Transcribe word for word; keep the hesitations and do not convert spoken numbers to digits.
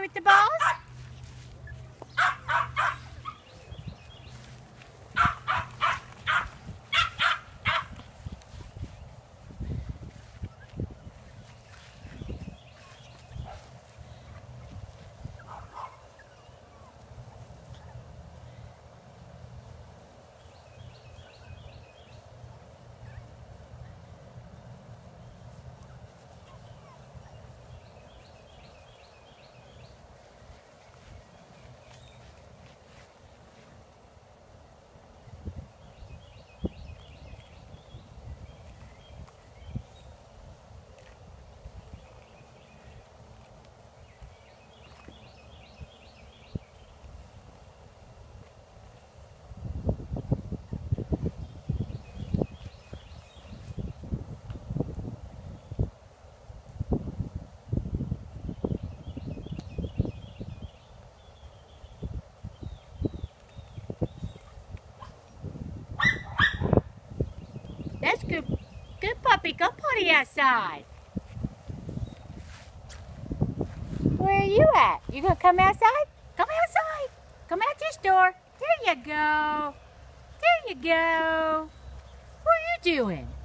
with the balls? That's good. Good puppy. Go potty outside. Where are you at? You gonna come outside? Come outside. Come out this door. There you go. There you go. What are you doing?